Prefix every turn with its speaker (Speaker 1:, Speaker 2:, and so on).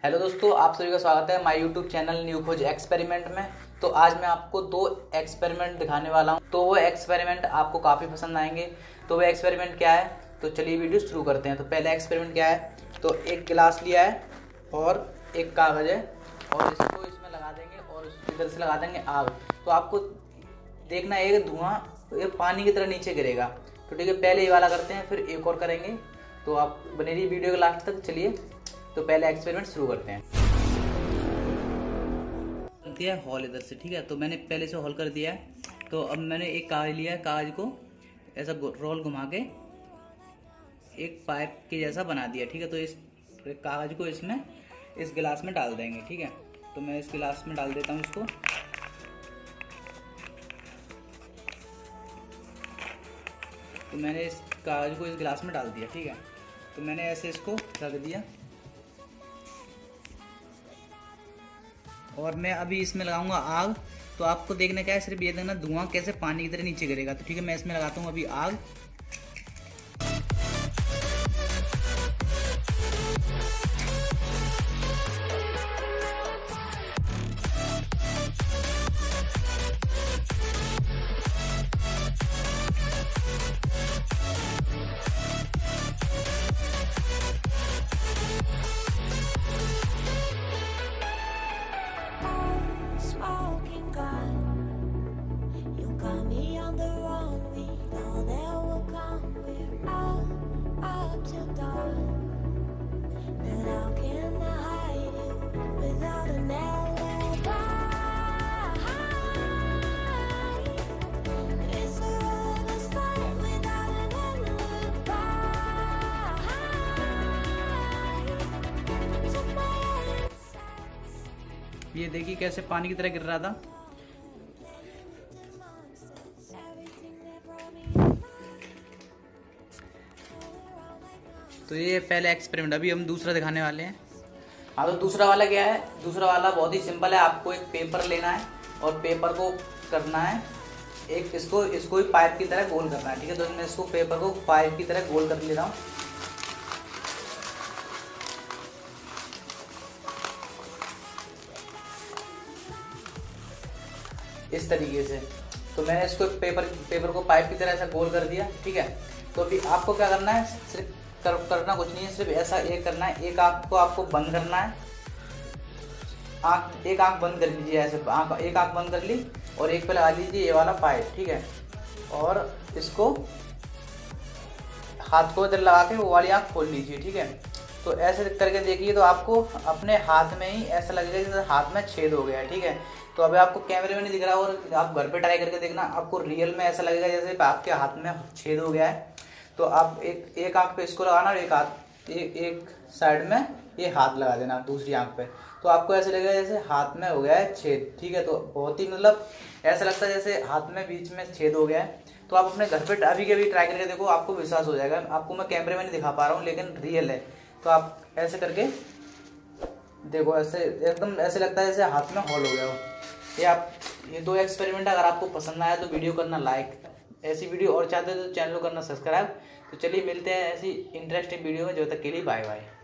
Speaker 1: Hello दोस्तों, आप सभी का स्वागत है माय यूट्यूब चैनल न्यू खोज एक्सपेरिमेंट में। तो आज मैं आपको दो एक्सपेरिमेंट दिखाने वाला हूं। तो वो एक्सपेरिमेंट आपको काफ़ी पसंद आएंगे। तो वो एक्सपेरिमेंट क्या है, तो चलिए वीडियो शुरू करते हैं। तो पहला एक्सपेरिमेंट क्या है, तो एक गिलास लिया है और एक कागज़ है और इसको इसमें लगा देंगे और इधर से लगा देंगे आग। तो आपको देखना है कि धुआं ये पानी की तरह नीचे गिरेगा। तो ठीक है, पहले ये वाला करते हैं, फिर एक और करेंगे। तो आप बने रहिए वीडियो के लास्ट तक। चलिए तो पहले एक्सपेरिमेंट शुरू करते हैं। दिया हॉल इधर से, ठीक है। तो मैंने पहले से हॉल कर दिया है। तो अब मैंने एक कागज लिया है, कागज को ऐसा रोल घुमा के एक पाइप के जैसा बना दिया, ठीक है। तो इस कागज को इसमें इस गिलास में डाल देंगे, ठीक है। तो मैं इस गिलास में डाल देता हूँ इसको। तो मैंने इस कागज को इस गिलास में डाल दिया, ठीक है। तो मैंने ऐसे इसको रख दिया और मैं अभी इसमें लगाऊंगा आग। तो आपको देखना क्या है, सिर्फ ये देखना धुआं कैसे पानी की तरह नीचे गिरेगा। तो ठीक है, मैं इसमें लगाता हूँ अभी आग।
Speaker 2: Smoking gun, you got me on the run. We know that will come. We're up till dawn. But how can I hide it without an alibi? It's a endless fight without an alibi. To my insides.
Speaker 1: ये देखिए कैसे पानी की तरह गिर रहा था। तो ये पहले एक्सपेरिमेंट, अभी हम दूसरा दिखाने वाले हैं। हाँ, तो दूसरा वाला क्या है, दूसरा वाला बहुत ही सिंपल है। आपको एक पेपर लेना है और पेपर को करना है एक इसको ही पाइप की तरह गोल करना है, ठीक है। तो मैं इसको पेपर को पाइप की तरह गोल कर ले रहा हूँ। इस तरीके से। तो मैंने इसको पेपर को पाइप की तरह ऐसा गोल कर दिया, ठीक है। तो अभी आपको क्या करना है, सिर्फ करना कुछ नहीं है, सिर्फ ऐसा एक करना है। एक आँख को आपको बंद करना है, एक आँख बंद कर लीजिए ऐसे। एक आँख बंद कर ली और एक पे लगा लीजिए ये वाला पाइप, ठीक है। और इसको हाथ को इधर लगा के वो वाली आँख खोल लीजिए, ठीक है। तो ऐसे करके देखिए, तो आपको अपने हाथ में ही ऐसा लगेगा जैसे हाथ में छेद हो गया है, ठीक है। तो अभी आपको कैमरे में नहीं दिख रहा और आप घर पे ट्राई करके देखना, आपको रियल में ऐसा लगेगा जैसे आपके हाथ में छेद हो गया है। तो आप एक आँख पे इसको लगाना और एक साइड में ये हाथ लगा देना दूसरी आँख पे। तो आपको ऐसे लगेगा जैसे हाथ में हो गया है छेद, ठीक है। तो बहुत ही मतलब ऐसा लगता है जैसे हाथ में बीच में छेद हो गया है। तो आप अपने घर पे अभी के अभी ट्राई करके देखो, आपको विश्वास हो जाएगा। आपको मैं कैमरे में नहीं दिखा पा रहा हूँ लेकिन रियल है। तो आप ऐसे करके देखो, ऐसे एकदम ऐसे लगता है जैसे हाथ में होल हो गया हो। ये दो एक्सपेरिमेंट अगर आपको पसंद आया तो वीडियो करना लाइक, ऐसी वीडियो और चाहते हो तो चैनल को करना सब्सक्राइब। तो चलिए मिलते हैं ऐसी इंटरेस्टिंग वीडियो में, जब तक के लिए बाय बाय।